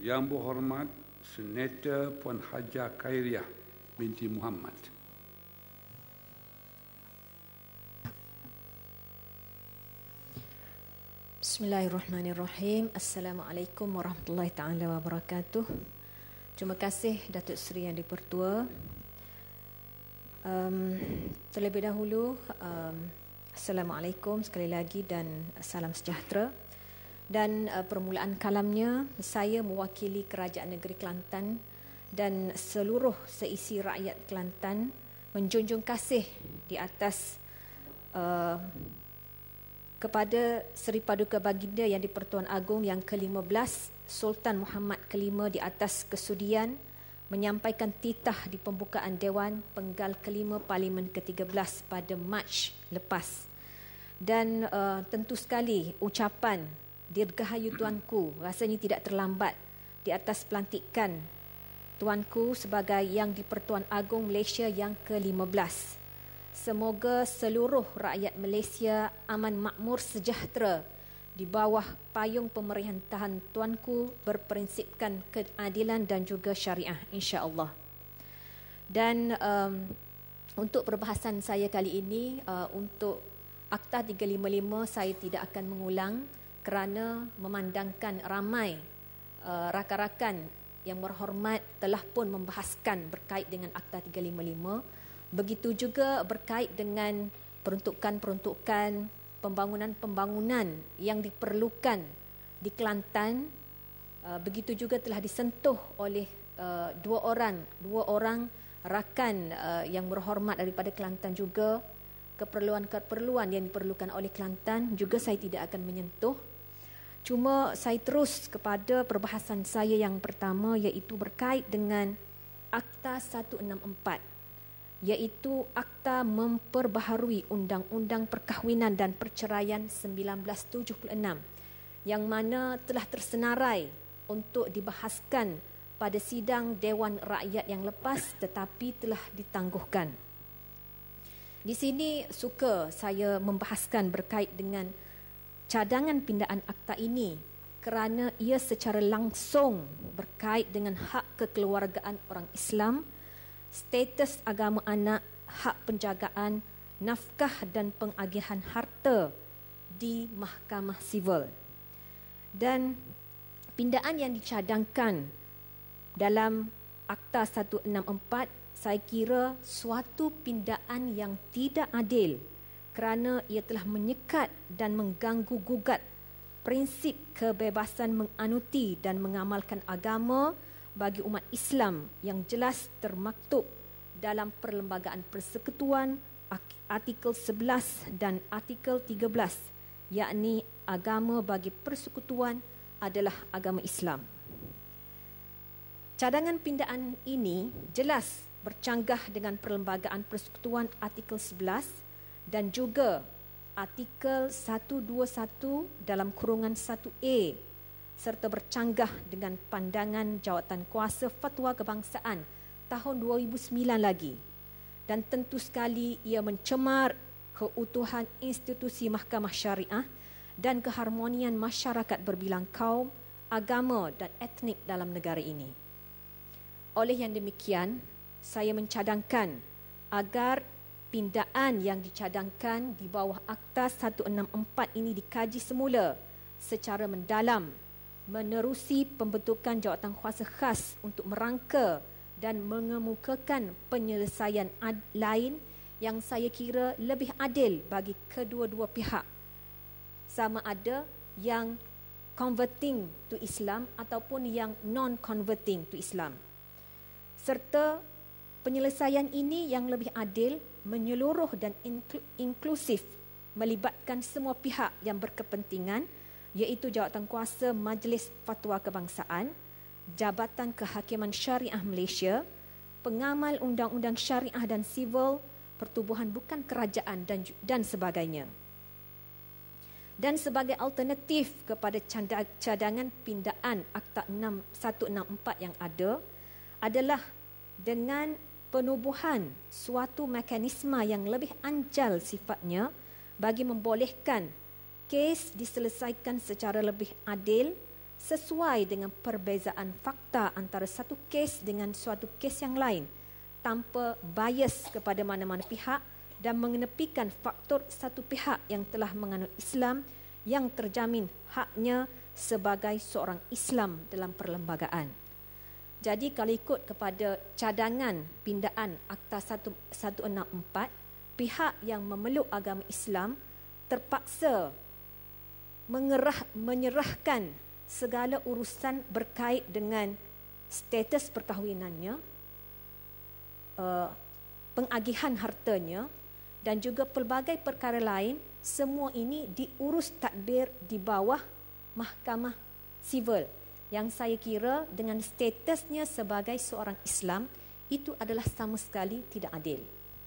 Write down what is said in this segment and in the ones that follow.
Yang Berhormat Senator Puan Hajah Khairiah binti Muhammad. Bismillahirrahmanirrahim. Assalamualaikum warahmatullahi taala wabarakatuh. Terima kasih Datuk Seri Yang di-Pertua. Terlebih dahulu, Assalamualaikum sekali lagi dan salam sejahtera. Dan permulaan kalamnya, saya mewakili Kerajaan Negeri Kelantan dan seluruh seisi rakyat Kelantan menjunjung kasih di atas kepada Seri Paduka Baginda Yang di-Pertuan Agong yang ke-15 Sultan Muhammad ke-5 di atas kesudian menyampaikan titah di pembukaan Dewan Penggal ke-5 Parlimen ke-13 pada Mac lepas. Dan tentu sekali ucapan Dirgahayu Tuanku rasanya tidak terlambat di atas pelantikan Tuanku sebagai Yang di-Pertuan Agong Malaysia yang ke-15. Semoga seluruh rakyat Malaysia aman makmur sejahtera di bawah payung pemerintahan Tuanku berprinsipkan keadilan dan juga syariah, insya-Allah. Dan untuk perbahasan saya kali ini, untuk Akta 355 saya tidak akan mengulang kerana memandangkan ramai rakan-rakan yang berhormat telah pun membahaskan berkait dengan Akta 355. Begitu juga berkait dengan peruntukan-peruntukan pembangunan-pembangunan yang diperlukan di Kelantan. Begitu juga telah disentuh oleh dua orang rakan yang berhormat daripada Kelantan juga. Keperluan-keperluan yang diperlukan oleh Kelantan juga saya tidak akan menyentuh. Cuma saya terus kepada perbahasan saya yang pertama, iaitu berkait dengan Akta 164, iaitu Akta memperbaharui Undang-Undang Perkahwinan dan Perceraian 1976 yang mana telah tersenarai untuk dibahaskan pada sidang Dewan Rakyat yang lepas tetapi telah ditangguhkan. Di sini suka saya membahaskan berkait dengan cadangan pindaan akta ini kerana ia secara langsung berkait dengan hak kekeluargaan orang Islam, status agama anak, hak penjagaan, nafkah dan pengagihan harta di mahkamah sivil. Dan pindaan yang dicadangkan dalam Akta 164 saya kira suatu pindaan yang tidak adil kerana ia telah menyekat dan mengganggu gugat prinsip kebebasan menganuti dan mengamalkan agama bagi umat Islam yang jelas termaktub dalam Perlembagaan Persekutuan artikel 11 dan artikel 13, yakni agama bagi persekutuan adalah agama Islam. Cadangan pindaan ini jelas bercanggah dengan Perlembagaan Persekutuan artikel 11 dan juga artikel 121 dalam kurungan 1A serta bercanggah dengan pandangan Jawatankuasa Fatwa Kebangsaan tahun 2009 lagi. Dan tentu sekali ia mencemar keutuhan institusi mahkamah syariah dan keharmonian masyarakat berbilang kaum, agama dan etnik dalam negara ini. Oleh yang demikian, saya mencadangkan agar pindaan yang dicadangkan di bawah Akta 164 ini dikaji semula secara mendalam, menerusi pembentukan jawatankuasa khas untuk merangka dan mengemukakan penyelesaian lain yang saya kira lebih adil bagi kedua-dua pihak, sama ada yang converting to Islam ataupun yang non-converting to Islam. Serta penyelesaian ini yang lebih adil, menyeluruh dan inklusif, melibatkan semua pihak yang berkepentingan, iaitu Jawatankuasa Majlis Fatwa Kebangsaan, Jabatan Kehakiman Syariah Malaysia, pengamal undang-undang syariah dan sivil, pertubuhan bukan kerajaan dan sebagainya. Dan sebagai alternatif kepada cadangan pindaan Akta 164 yang ada adalah dengan penubuhan suatu mekanisme yang lebih anjal sifatnya bagi membolehkan kes diselesaikan secara lebih adil sesuai dengan perbezaan fakta antara satu kes dengan suatu kes yang lain tanpa bias kepada mana-mana pihak dan mengenepikan faktor satu pihak yang telah menganut Islam yang terjamin haknya sebagai seorang Islam dalam perlembagaan. Jadi kalau ikut kepada cadangan pindaan Akta 164, pihak yang memeluk agama Islam terpaksa menyerahkan segala urusan berkait dengan status perkahwinannya, pengagihan hartanya dan juga pelbagai perkara lain. Semua ini diurus tadbir di bawah mahkamah sivil yang saya kira dengan statusnya sebagai seorang Islam itu adalah sama sekali tidak adil.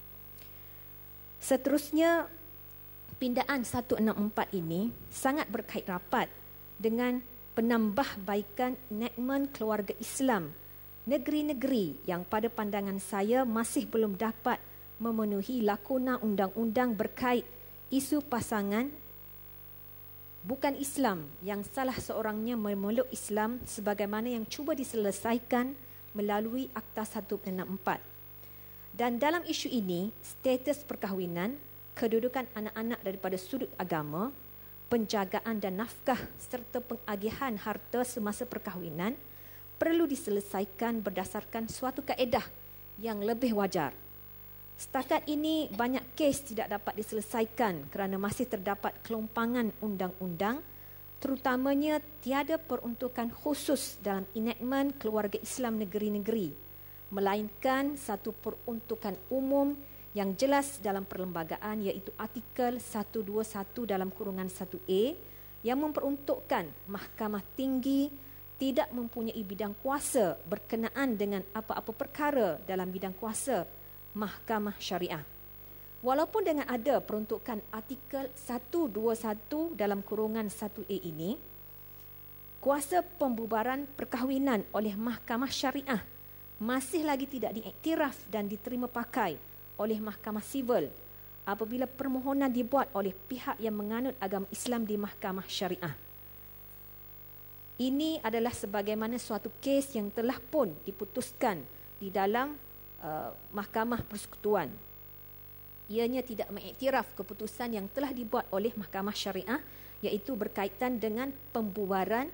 Seterusnya, pindaan 164 ini sangat berkait rapat dengan penambahbaikan enactment keluarga Islam negeri-negeri yang pada pandangan saya masih belum dapat memenuhi lakuna undang-undang berkait isu pasangan bukan Islam yang salah seorangnya memeluk Islam sebagaimana yang cuba diselesaikan melalui Akta 164. Dan dalam isu ini, status perkahwinan, kedudukan anak-anak daripada sudut agama, penjagaan dan nafkah serta pengagihan harta semasa perkahwinan perlu diselesaikan berdasarkan suatu kaedah yang lebih wajar. Setakat ini banyak kes tidak dapat diselesaikan kerana masih terdapat kelompangan undang-undang, terutamanya tiada peruntukan khusus dalam enactment keluarga Islam negeri-negeri, melainkan satu peruntukan umum yang jelas dalam perlembagaan iaitu artikel 121 dalam kurungan 1A yang memperuntukkan Mahkamah Tinggi tidak mempunyai bidang kuasa berkenaan dengan apa-apa perkara dalam bidang kuasa Mahkamah Syariah. Walaupun dengan ada peruntukan artikel 121 dalam kurungan 1A ini, kuasa pembubaran perkahwinan oleh Mahkamah Syariah masih lagi tidak diiktiraf dan diterima pakai oleh Mahkamah Sivil apabila permohonan dibuat oleh pihak yang menganut agama Islam di Mahkamah Syariah. Ini adalah sebagaimana suatu kes yang telah pun diputuskan di dalam Mahkamah Persekutuan. Ianya tidak mengiktiraf keputusan yang telah dibuat oleh Mahkamah Syariah iaitu berkaitan dengan pembubaran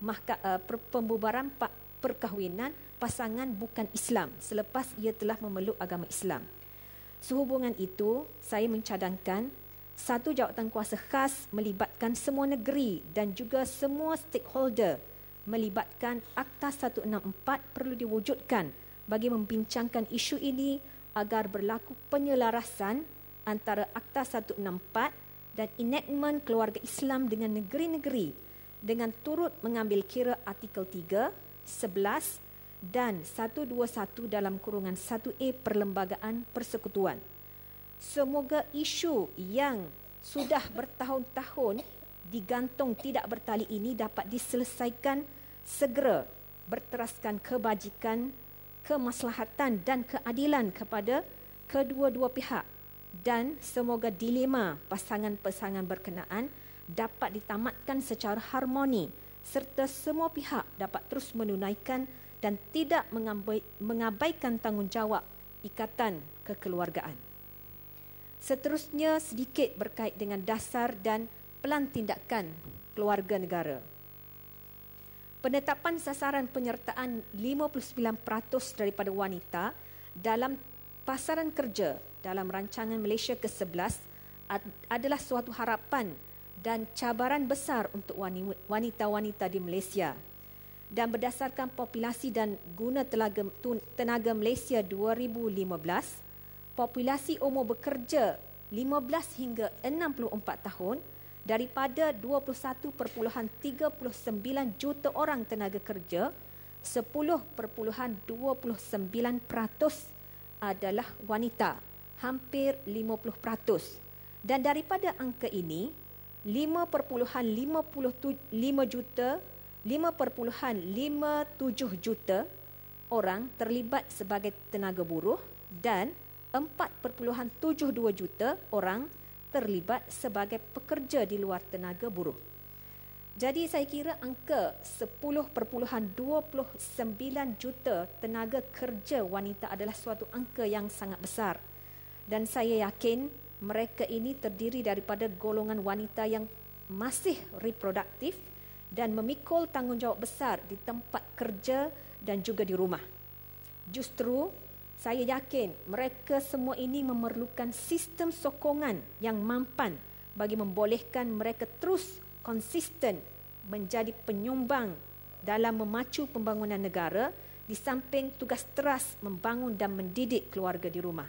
perkahwinan pasangan bukan Islam selepas ia telah memeluk agama Islam. Sehubungan itu, saya mencadangkan satu jawatan kuasa khas melibatkan semua negeri dan juga semua stakeholder melibatkan Akta 164 perlu diwujudkan bagi membincangkan isu ini agar berlaku penyelarasan antara Akta 164 dan enactment keluarga Islam dengan negeri-negeri dengan turut mengambil kira artikel 3, 11 dan 121 dalam kurungan 1A Perlembagaan Persekutuan. Semoga isu yang sudah bertahun-tahun digantung tidak bertali ini dapat diselesaikan segera berteraskan kebajikan, kemaslahatan dan keadilan kepada kedua-dua pihak dan semoga dilema pasangan-pasangan berkenaan dapat ditamatkan secara harmoni serta semua pihak dapat terus menunaikan dan tidak mengabaikan tanggungjawab ikatan kekeluargaan. Seterusnya sedikit berkait dengan dasar dan pelan tindakan keluarga negara. Penetapan sasaran penyertaan 59% daripada wanita dalam pasaran kerja dalam rancangan Malaysia ke-11 adalah suatu harapan dan cabaran besar untuk wanita-wanita di Malaysia. Dan berdasarkan populasi dan guna tenaga Malaysia 2015, populasi umur bekerja 15 hingga 64 tahun daripada 21.39 juta orang tenaga kerja, 10.29% adalah wanita, hampir 50%. Dan daripada angka ini, 5.57 juta orang terlibat sebagai tenaga buruh dan 4.72 juta orang terlibat sebagai pekerja di luar tenaga buruh. Jadi saya kira angka 10.29 juta tenaga kerja wanita adalah suatu angka yang sangat besar. Dan saya yakin mereka ini terdiri daripada golongan wanita yang masih reproduktif dan memikul tanggungjawab besar di tempat kerja dan juga di rumah. Justru saya yakin mereka semua ini memerlukan sistem sokongan yang mampan bagi membolehkan mereka terus konsisten menjadi penyumbang dalam memacu pembangunan negara di samping tugas teras membangun dan mendidik keluarga di rumah.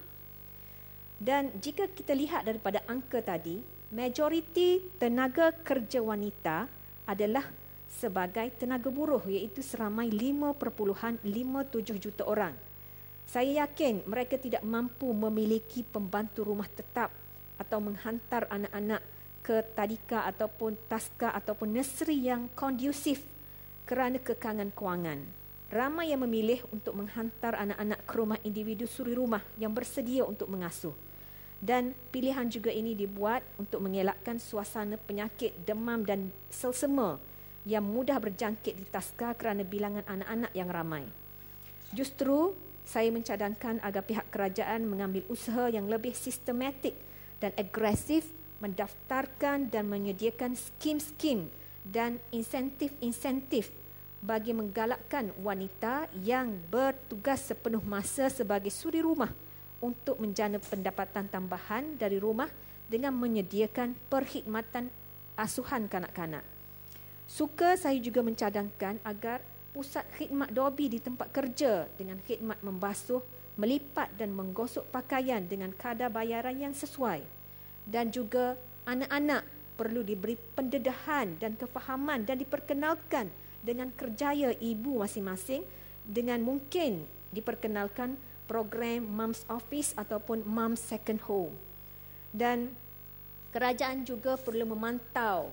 Dan jika kita lihat daripada angka tadi, majoriti tenaga kerja wanita adalah sebagai tenaga buruh, iaitu seramai 5.57 juta orang. Saya yakin mereka tidak mampu memiliki pembantu rumah tetap atau menghantar anak-anak ke tadika ataupun taska ataupun nursery yang kondusif kerana kekangan kewangan. Ramai yang memilih untuk menghantar anak-anak ke rumah individu suri rumah yang bersedia untuk mengasuh. Dan pilihan juga ini dibuat untuk mengelakkan suasana penyakit demam dan selsema yang mudah berjangkit di taska kerana bilangan anak-anak yang ramai. Justru saya mencadangkan agar pihak kerajaan mengambil usaha yang lebih sistematik dan agresif mendaftarkan dan menyediakan skim-skim dan insentif-insentif bagi menggalakkan wanita yang bertugas sepenuh masa sebagai suri rumah untuk menjana pendapatan tambahan dari rumah dengan menyediakan perkhidmatan asuhan kanak-kanak. Suka saya juga mencadangkan agar pusat khidmat dobi di tempat kerja dengan khidmat membasuh, melipat dan menggosok pakaian dengan kadar bayaran yang sesuai. Dan juga anak-anak perlu diberi pendedahan dan kefahaman dan diperkenalkan dengan kerjaya ibu masing-masing, dengan mungkin diperkenalkan program Mums Office ataupun Mums Second Home. Dan kerajaan juga perlu memantau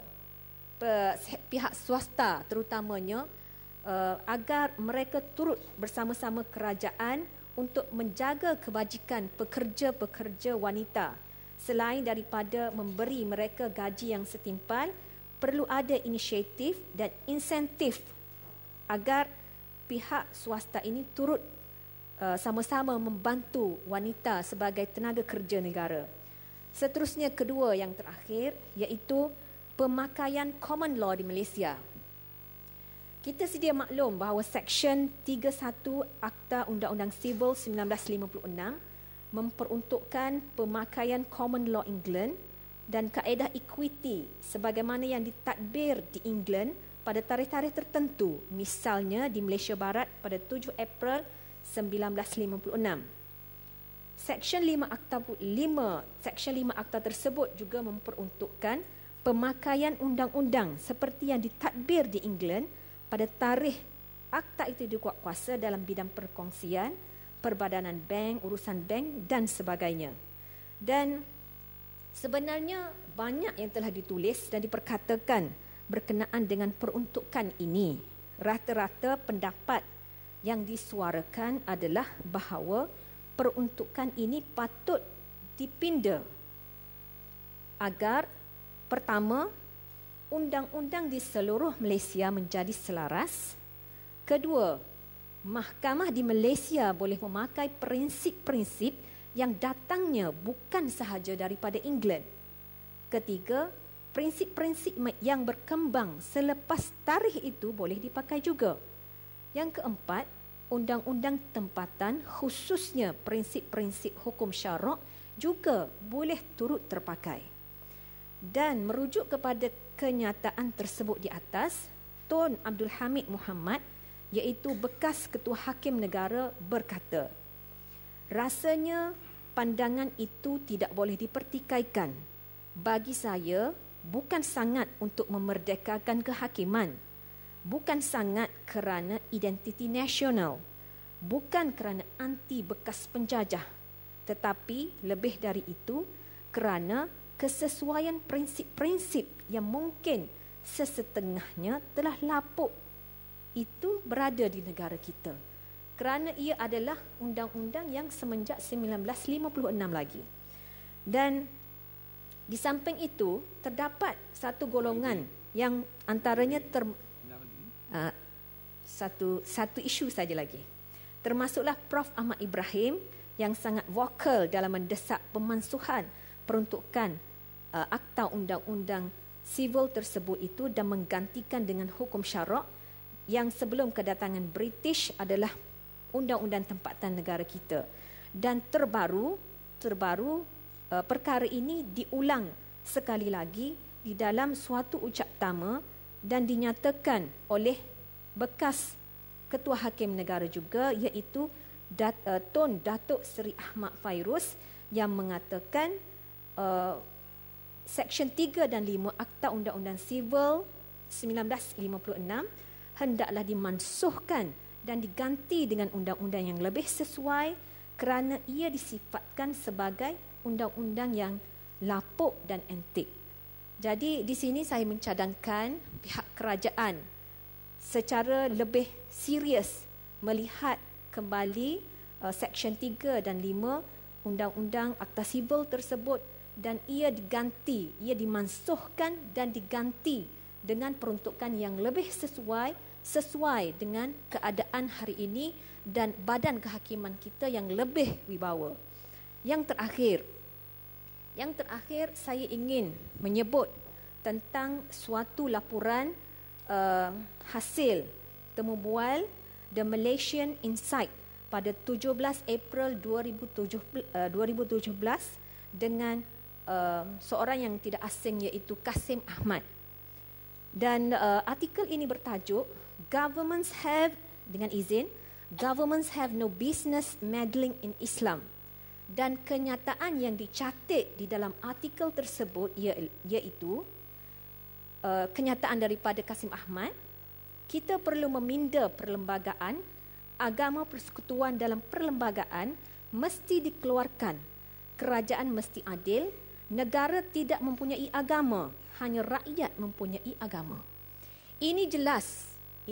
pihak swasta terutamanya agar mereka turut bersama-sama kerajaan untuk menjaga kebajikan pekerja-pekerja wanita. Selain daripada memberi mereka gaji yang setimpal, perlu ada inisiatif dan insentif agar pihak swasta ini turut sama-sama membantu wanita sebagai tenaga kerja negara. Seterusnya, kedua yang terakhir, iaitu pemakaian common law di Malaysia. Kita sedia maklum bahawa Seksyen 31 Akta Undang-Undang Sivil 1956 memperuntukkan pemakaian common law England dan kaedah equity sebagaimana yang ditadbir di England pada tarikh-tarikh tertentu, misalnya di Malaysia Barat pada 7 April 1956. Seksyen 5 Akta tersebut juga memperuntukkan pemakaian undang-undang seperti yang ditadbir di England pada tarikh akta itu dikuatkuasa dalam bidang perkongsian, perbadanan bank, urusan bank dan sebagainya. Dan sebenarnya banyak yang telah ditulis dan diperkatakan berkenaan dengan peruntukan ini. Rata-rata pendapat yang disuarakan adalah bahawa peruntukan ini patut dipinda agar pertama, undang-undang di seluruh Malaysia menjadi selaras. Kedua, mahkamah di Malaysia boleh memakai prinsip-prinsip yang datangnya bukan sahaja daripada England. Ketiga, prinsip-prinsip yang berkembang selepas tarikh itu boleh dipakai juga. Yang keempat, undang-undang tempatan khususnya prinsip-prinsip hukum syarak juga boleh turut terpakai. Dan merujuk kepada kenyataan tersebut di atas, Tun Abdul Hamid Muhammad, iaitu bekas Ketua Hakim Negara, berkata, rasanya pandangan itu tidak boleh dipertikaikan. Bagi saya, bukan sangat untuk memerdekakan kehakiman, bukan sangat kerana identiti nasional, bukan kerana anti bekas penjajah, tetapi lebih dari itu kerana kesesuaian prinsip-prinsip yang mungkin sesetengahnya telah lapuk itu berada di negara kita, kerana ia adalah undang-undang yang semenjak 1956 lagi. Dan di samping itu, terdapat satu golongan yang antaranya satu isu saja lagi. Termasuklah Prof. Ahmad Ibrahim yang sangat vokal dalam mendesak pemansuhan peruntukan akta undang-undang sivil tersebut itu dan menggantikan dengan hukum syarak yang sebelum kedatangan British adalah undang-undang tempatan negara kita. Dan terbaru perkara ini diulang sekali lagi di dalam suatu ucap tama dan dinyatakan oleh bekas Ketua Hakim Negara juga, iaitu Tun Datuk Seri Ahmad Fairuz, yang mengatakan Seksyen 3 dan 5 Akta Undang-Undang Sivil 1956 hendaklah dimansuhkan dan diganti dengan undang-undang yang lebih sesuai kerana ia disifatkan sebagai undang-undang yang lapuk dan antik. Jadi di sini saya mencadangkan pihak kerajaan secara lebih serius melihat kembali Seksyen 3 dan 5 Undang-Undang Akta Sivil tersebut dan ia dimansuhkan dan diganti dengan peruntukan yang lebih sesuai dengan keadaan hari ini dan badan kehakiman kita yang lebih wibawa. Yang terakhir saya ingin menyebut tentang suatu laporan hasil temubual The Malaysian Insight pada 17 April 2017 dengan seorang yang tidak asing iaitu Kasim Ahmad. Dan artikel ini bertajuk Governments have no business meddling in Islam. Dan kenyataan yang dicatat di dalam artikel tersebut iaitu kenyataan daripada Kasim Ahmad, kita perlu meminda perlembagaan, agama persekutuan dalam perlembagaan mesti dikeluarkan, kerajaan mesti adil, negara tidak mempunyai agama, hanya rakyat mempunyai agama. Ini jelas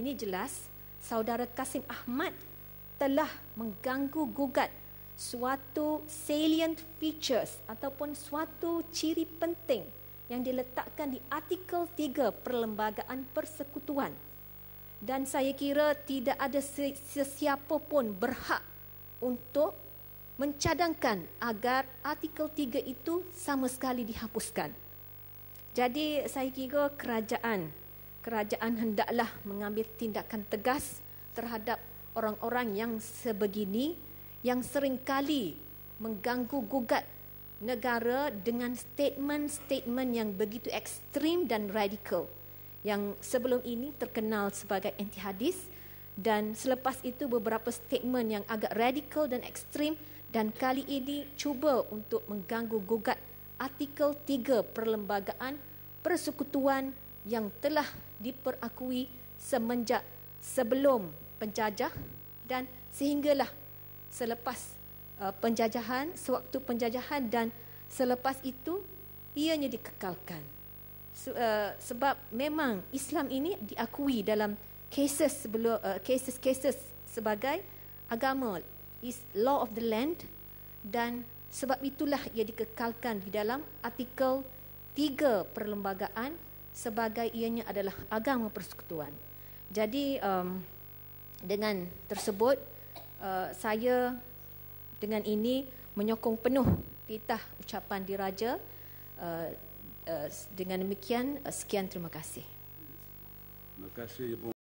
saudara Kasim Ahmad telah mengganggu gugat suatu salient features ataupun suatu ciri penting yang diletakkan di artikel 3 Perlembagaan Persekutuan. Dan saya kira tidak ada sesiapa pun berhak untuk mencadangkan agar artikel 3 itu sama sekali dihapuskan. Jadi saya kira kerajaan hendaklah mengambil tindakan tegas terhadap orang-orang yang sebegini, yang seringkali mengganggu gugat negara dengan statement-statement yang begitu ekstrim dan radikal, yang sebelum ini terkenal sebagai anti hadis, dan selepas itu beberapa statement yang agak radikal dan ekstrim, dan kali ini cuba untuk mengganggu gugat artikel 3 Perlembagaan Persekutuan yang telah diperakui semenjak sebelum penjajah dan sehinggalah selepas penjajahan, sewaktu penjajahan dan selepas itu ianya dikekalkan. Sebab memang Islam ini diakui dalam cases sebagai agama, is law of the land, dan sebab itulah ia dikekalkan di dalam artikel 3 Perlembagaan sebagai ianya adalah agama persekutuan. Jadi dengan tersebut saya dengan ini menyokong penuh titah ucapan diraja. Dengan demikian, sekian, terima kasih. Terima kasih Ibu.